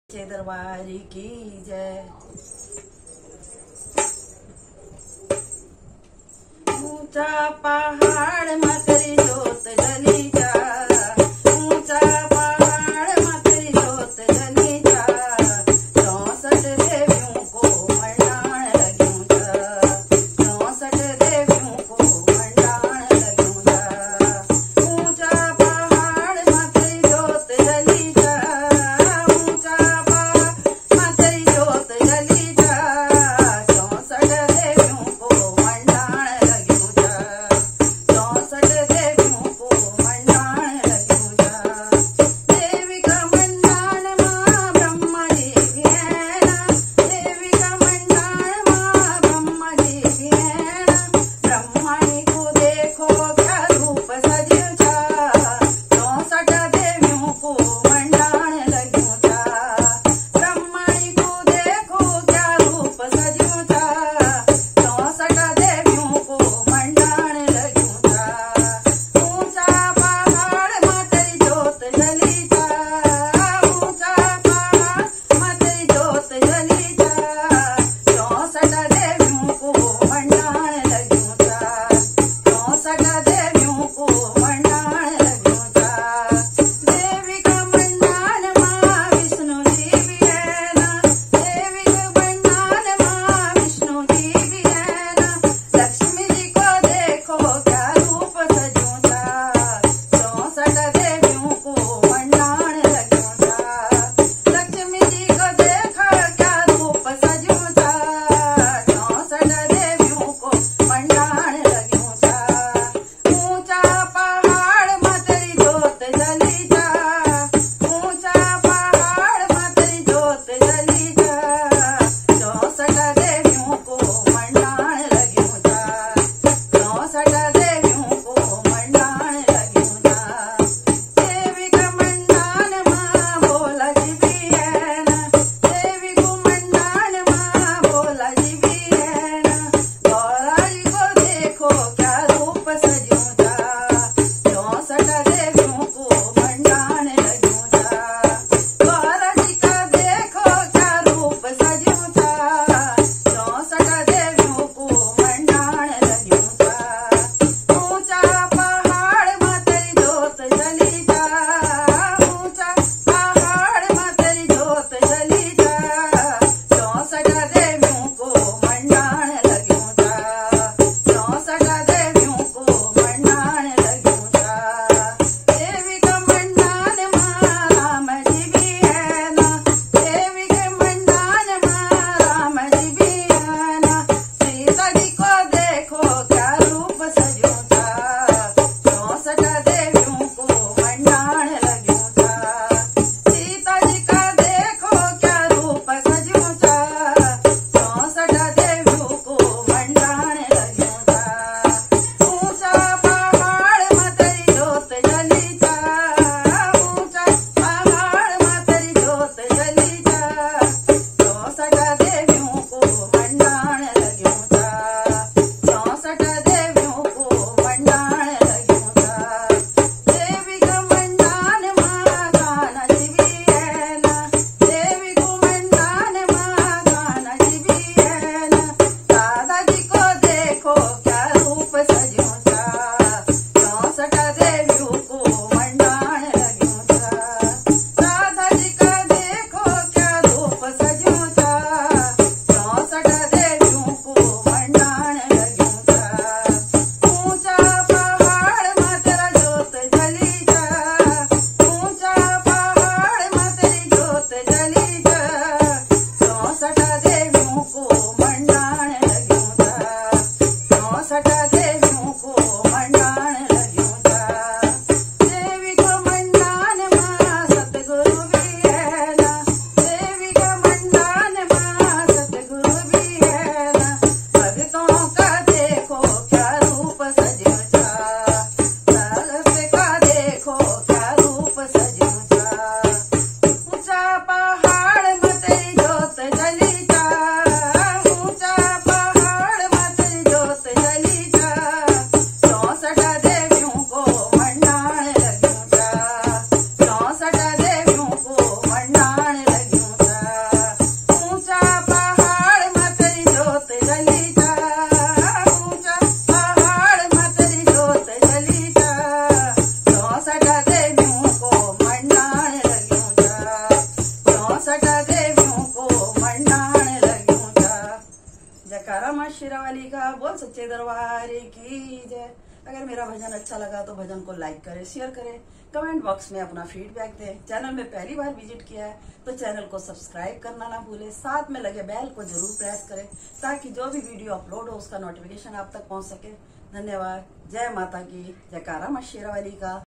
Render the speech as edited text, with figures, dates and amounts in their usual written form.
दरबार की जय। ऊंचा पहाड़ मकरी जोत जली जा, ऊंचा पहाड़ मकरी जोत जली जा, 64 देवियों को मंडाण लग्यूं जा, 64 देवियों को मंडाण लग्यूं जा। ऊंचा पहाड़ मकरी जोत जली जा, ऊंचा पहाड़ मकरी जोत जली जा, 64 देवियों को मंडाण लग्यूं जा, 64 64 देवियों को मंडाण लग्यूं जा। जयकारा मां शेरावाली का, बोल सच्चे दरबार की जय। अगर मेरा भजन अच्छा लगा तो भजन को लाइक करें, शेयर करें, कमेंट बॉक्स में अपना फीडबैक दें। चैनल में पहली बार विजिट किया है तो चैनल को सब्सक्राइब करना ना भूलें, साथ में लगे बेल को जरूर प्रेस करें ताकि जो भी वीडियो अपलोड हो उसका नोटिफिकेशन आप तक पहुंच सके। धन्यवाद। जय माता की। जयकारा मां शेरावाली का।